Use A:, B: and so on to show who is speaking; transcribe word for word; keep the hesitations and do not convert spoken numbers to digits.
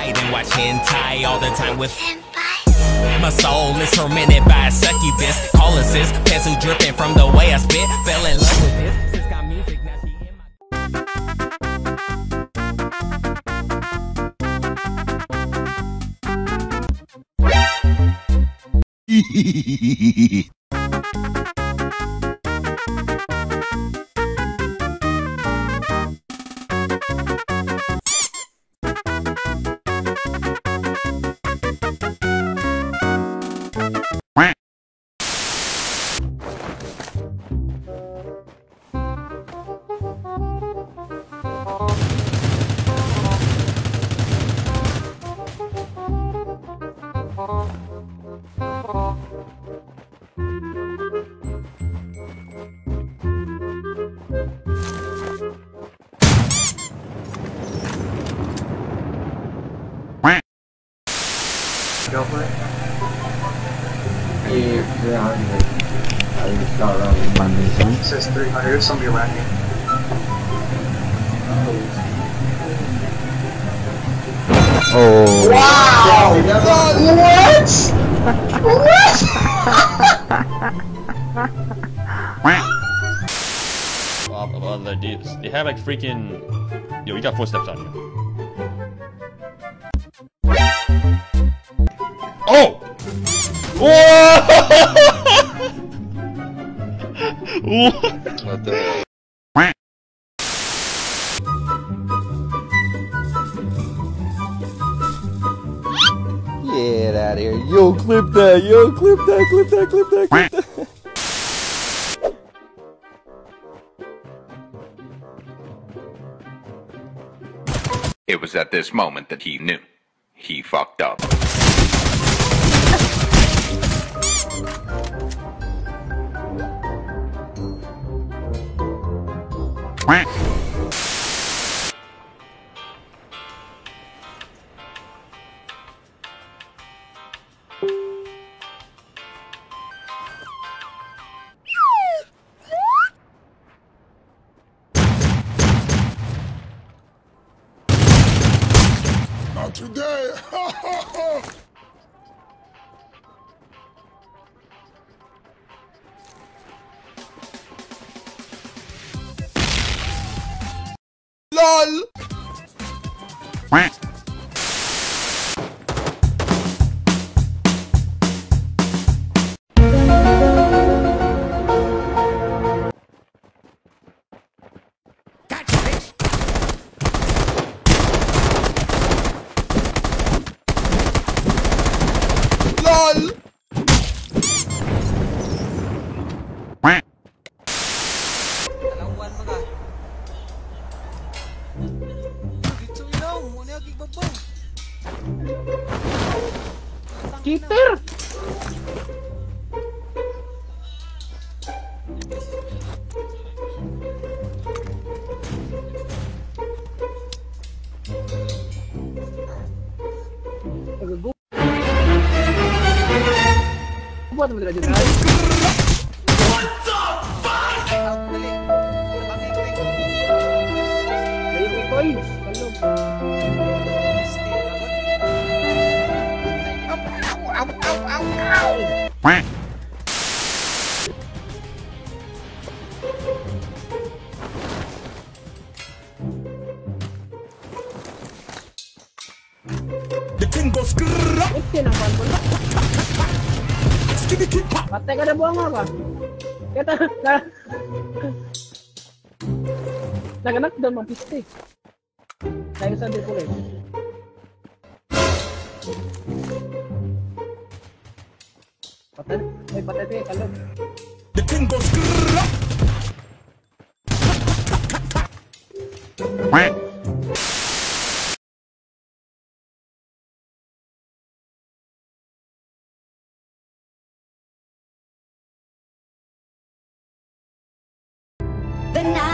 A: night and watch hentai all the time with my soul is tormented by a succubus. Calling sis, pencil dripping from the way I spit. Fell in love with this. Sis got music, now she in my
B: Go for it.
C: Yeah, three hundred. I will start around Monday.
B: It says three hundred. Somebody around here.
C: Oh.
B: Wow!
D: What? What? Well, they, they have like freaking. Yo, you got footsteps on you. Oh! What the?
C: Get out of here. Yo, clip that. Yo, clip that. Clip that. Clip that. Clip that.
E: It was at this moment that he knew. He fucked up.
F: Not today! LOL! LOL!
G: Cheater! Buat mo dito. What the fuck? Dali. Dali ko coins. Hello. Ow, ow, ow, ow.
F: The thing goes grrrr.
G: Ito na pan mo. Patay ka na buwang ka. Kaya na... Naganak doon mapiste. Dahil sa di kulit. Patay. May patay tayo. Kalog.
F: The thing goes grrrr.
H: The night